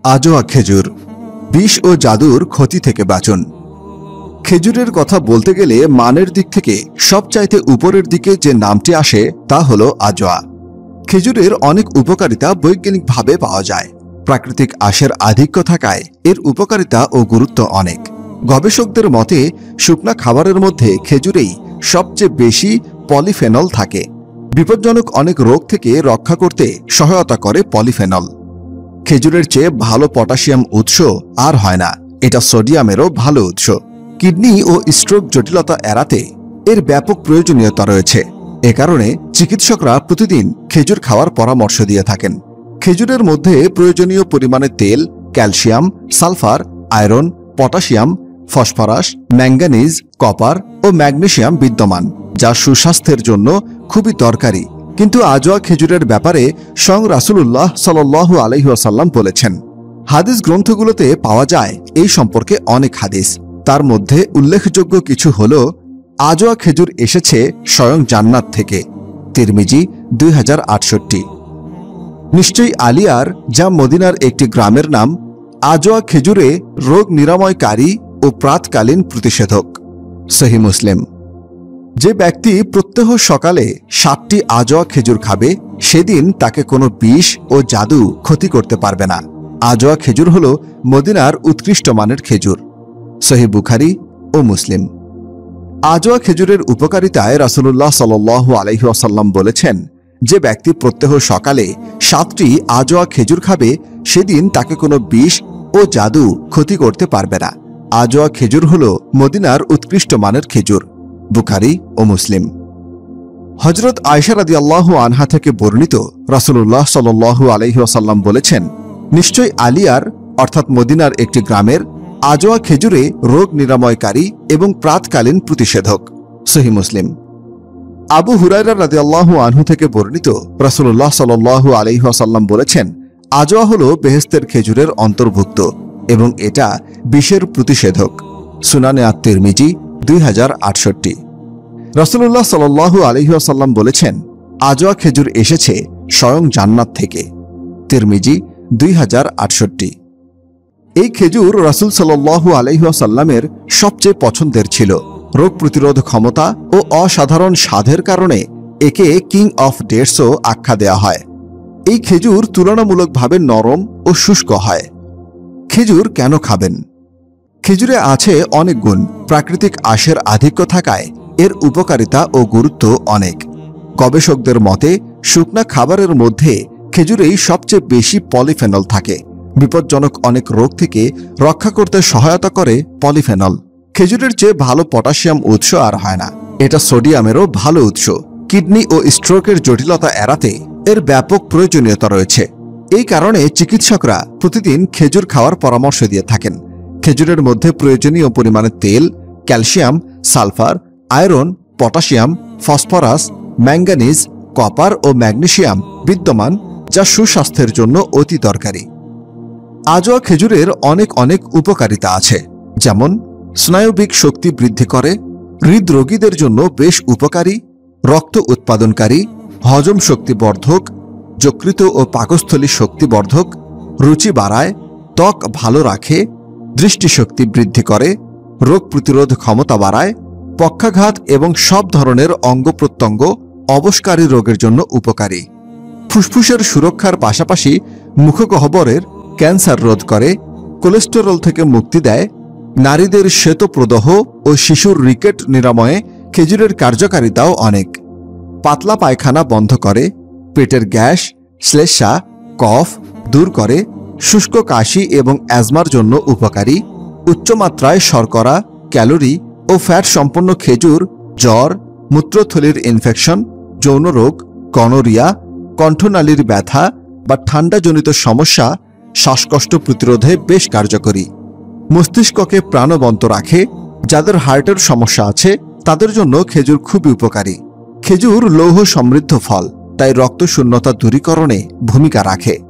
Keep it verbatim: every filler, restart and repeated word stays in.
আজোয়া খেজুর, বিষ ও জাদুর ক্ষতি থেকে বাঁচুন। খেজুরের কথা বলতে গেলে মানের দিক থেকে সবচাইতে উপরের দিকে যে নামটি আসে তা হল আজোয়া। খেজুরের অনেক উপকারিতা বৈজ্ঞানিকভাবে পাওয়া যায়। প্রাকৃতিক আঁশের আধিক্য থাকায় এর উপকারিতা ও গুরুত্ব অনেক। গবেষকদের মতে শুকনা খাবারের মধ্যে খেজুরেই সবচেয়ে বেশি পলিফেনল থাকে। বিপজ্জনক অনেক রোগ থেকে রক্ষা করতে সহায়তা করে পলিফেনল। খেজুরের চেয়ে ভালো পটাশিয়াম উৎস আর হয় না। এটা সোডিয়ামেরও ভালো উৎস। কিডনি ও স্ট্রোক জটিলতা এড়াতে এর ব্যাপক প্রয়োজনীয়তা রয়েছে। এ কারণে চিকিৎসকরা প্রতিদিন খেজুর খাওয়ার পরামর্শ দিয়ে থাকেন। খেজুরের মধ্যে প্রয়োজনীয় পরিমাণে তেল, calcium, sulphur, iron, potassium, phosphorus, manganese, copper ও ম্যাগনেসিয়াম বিদ্যমান, যা সুস্বাস্থ্যের জন্য খুবই দরকারি। কিন্তু আজোয়া খেজুরের ব্যাপারে স্বয়ং রাসূলুল্লাহ সাল্লাল্লাহু আলাইহি ওয়াসাল্লাম বলেছেন। হাদিস গ্রন্থগুলোতে পাওয়া যায় এই সম্পর্কে অনেক হাদিস। তার মধ্যে উল্লেখযোগ্য কিছু হল, আজোয়া খেজুর এসেছে স্বয়ং জান্নাত থেকে, তিরমিজি দুই হাজার আটষট্টি। নিশ্চয়ই আলিয়ার, যা মদিনার একটি গ্রামের নাম, আজোয়া খেজুরে রোগ নিরাময়কারী ও প্রাতকালীন প্রতিষেধক, সহিহ মুসলিম। যে ব্যক্তি প্রত্যহ সকালে সাতটি আজোয়া খেজুর খাবে, সেদিন তাকে কোনো বিষ ও জাদু ক্ষতি করতে পারবে না। আজোয়া খেজুর হল মদিনার উৎকৃষ্ট মানের খেজুর, সহিহ বুখারী ও মুসলিম। আজোয়া খেজুরের উপকারিতায় রাসূলুল্লাহ সাল্লাল্লাহু আলাইহি ওয়াসাল্লাম বলেছেন, যে ব্যক্তি প্রত্যহ সকালে সাতটি আজোয়া খেজুর খাবে, সেদিন তাকে কোনো বিষ ও জাদু ক্ষতি করতে পারবে না। আজোয়া খেজুর হল মদিনার উৎকৃষ্ট মানের খেজুর, বুখারী ও মুসলিম। হযরত আয়েশা রাদিয়াল্লাহু আনহা থেকে বর্ণিত, রাসূলুল্লাহ সাল্লাল্লাহু আলাইহি ওয়াসাল্লাম বলেছেন, নিশ্চয় আলিয়ার অর্থাৎ মদিনার একটি গ্রামের আজোয়া খেজুরে রোগ নিরাময়কারী এবং প্রাতকালীন প্রতিষেধক, সহিহ মুসলিম। আবু হুরায়রা রাদিয়াল্লাহু আনহু থেকে বর্ণিত, রাসূলুল্লাহ সাল্লাল্লাহু আলাইহি ওয়াসাল্লাম বলেছেন, আজোয়া হল বেহেশতের খেজুরের অন্তর্ভুক্ত এবং এটা বিষের প্রতিষেধক, সুনানে আত-তিরমিজি দুই হাজার আটষট্টি। রাসূলুল্লাহ সাল্লাল্লাহু আলাইহি ওয়াসাল্লাম বলেছেন, আজোয়া খেজুর এসেছে স্বয়ং জান্নাত থেকে, তিরমিজি দুই হাজার আটষট্টি। এই খেজুর রাসূল সাল্লাল্লাহু আলাইহি ওয়াসাল্লামের সবচেয়ে পছন্দের ছিল। রোগ প্রতিরোধ ক্ষমতা ও অসাধারণ স্বাদের কারণে একে কিং অফ ডেটসও আখ্যা দেয়া হয়। এই খেজুর তুলনামূলকভাবে নরম ও শুষ্ক হয়। খেজুর কেন খাবেন? খেজুরে আছে অনেক গুণ। প্রাকৃতিক আঁশের আধিক্য থাকায় এর উপকারিতা ও গুরুত্ব অনেক। গবেষকদের মতে শুকনা খাবারের মধ্যে খেজুরেই সবচেয়ে বেশি পলিফেনল থাকে। বিপজ্জনক অনেক রোগ থেকে রক্ষা করতে সহায়তা করে পলিফেনল। খেজুরের চেয়ে ভালো পটাশিয়াম উৎস আর হয় না। এটা সোডিয়ামেরও ভালো উৎস। কিডনি ও স্ট্রোকের জটিলতা এড়াতে এর ব্যাপক প্রয়োজনীয়তা রয়েছে। এই কারণে চিকিৎসকরা প্রতিদিন খেজুর খাওয়ার পরামর্শ দিয়ে থাকেন। খেজুরের মধ্যে প্রয়োজনীয় পরিমাণে তেল, calcium, sulphur, iron, potassium, phosphorus, manganese, copper ও ম্যাগনেসিয়াম বিদ্যমান, যা সুস্বাস্থ্যের জন্য অতি দরকারি। আজোয়া খেজুরের অনেক অনেক উপকারিতা আছে, যেমন স্নায়বিক শক্তি বৃদ্ধি করে, হৃদরোগীদের জন্য বেশ উপকারী, রক্ত উৎপাদনকারী, হজম শক্তি বর্ধক, যকৃত ও পাকস্থলী শক্তি বর্ধক, রুচি বাড়ায়, ত্বক ভালো রাখে, দৃষ্টিশক্তি বৃদ্ধি করে, রোগ প্রতিরোধ ক্ষমতা বাড়ায়, পক্ষাঘাত এবং সব ধরনের অঙ্গ প্রত্যঙ্গ অবশকারী রোগের জন্য উপকারী। ফুসফুসের সুরক্ষার পাশাপাশি মুখগহ্বরের ক্যান্সার রোধ করে, কোলেস্টেরল থেকে মুক্তি দেয়, নারীদের শ্বেতপ্রদাহ ও শিশুর রিকেট নিরাময়ে খেজুরের কার্যকারিতাও অনেক। পাতলা পায়খানা বন্ধ করে, পেটের গ্যাস, শ্লেষ্মা, কফ দূর করে, শুষ্ক কাশি এবং অ্যাজমার জন্য উপকারী। উচ্চমাত্রায় শর্করা, ক্যালোরি ও ফ্যাট সম্পন্ন খেজুর জ্বর, মূত্রথলির ইনফেকশন, যৌন রোগ, গনোরিয়া, কণ্ঠনালীর ব্যথা বা ঠান্ডাজনিত সমস্যা, শ্বাসকষ্ট প্রতিরোধে বেশ কার্যকরী। মস্তিষ্ককে প্রাণবন্ত রাখে। যাদের হার্টের সমস্যা আছে তাদের জন্য খেজুর খুবই উপকারী। খেজুর লৌহ সমৃদ্ধ ফল, তাই রক্তশূন্যতা দূরীকরণে ভূমিকা রাখে।